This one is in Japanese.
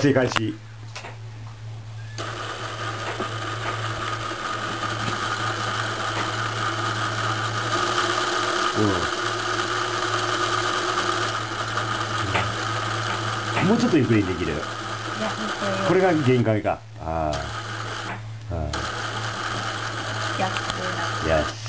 正解し。もうちょっとゆっくりにできる。これが原因かけか。ああ。 逆だ。 よし。